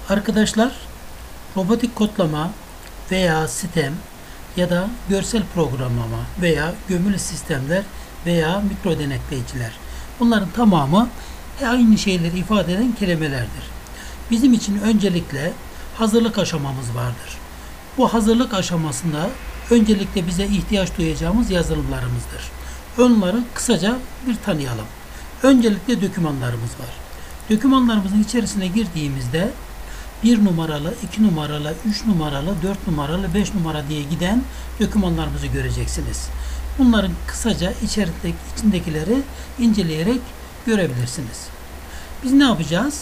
Arkadaşlar, robotik kodlama veya sistem ya da görsel programlama veya gömülü sistemler veya mikro denetleyiciler, bunların tamamı aynı şeyleri ifade eden kelimelerdir. Bizim için öncelikle hazırlık aşamamız vardır. Bu hazırlık aşamasında öncelikle bize ihtiyaç duyacağımız yazılımlarımızdır. Onları kısaca bir tanıyalım. Öncelikle dokümanlarımız var. Dokümanlarımızın içerisine girdiğimizde 1 numaralı, 2 numaralı, 3 numaralı, 4 numaralı, 5 numara diye giden dokümanlarımızı göreceksiniz. Bunların kısaca içindekileri inceleyerek görebilirsiniz. Biz ne yapacağız?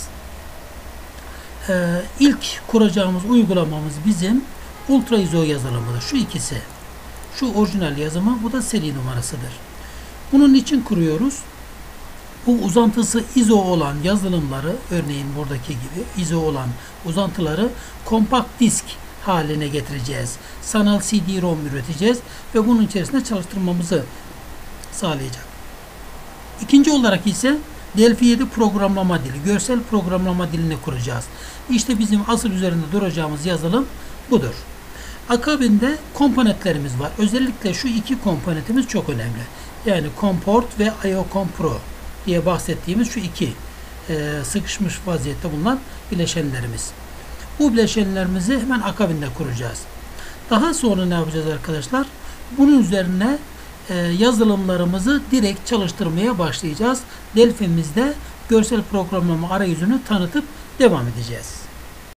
İlk kuracağımız uygulamamız bizim Ultra ISO yazılımıdır. Şu ikisi. Şu orijinal yazımı, bu da seri numarasıdır. Bunun için kuruyoruz. Bu uzantısı ISO olan yazılımları, örneğin buradaki gibi ISO olan uzantıları kompakt disk haline getireceğiz. Sanal CD-ROM üreteceğiz ve bunun içerisinde çalıştırmamızı sağlayacak. İkinci olarak ise Delphi 7 programlama dili, görsel programlama dilini kuracağız. İşte bizim asıl üzerinde duracağımız yazılım budur. Akabinde komponentlerimiz var. Özellikle şu iki komponentimiz çok önemli. Yani Comport ve IOCOM Pro diye bahsettiğimiz şu iki sıkışmış vaziyette bulunan bileşenlerimiz. Bu bileşenlerimizi hemen akabinde kuracağız. Daha sonra ne yapacağız arkadaşlar? Bunun üzerine yazılımlarımızı direkt çalıştırmaya başlayacağız. Delphi'mizde görsel programlama arayüzünü tanıtıp devam edeceğiz.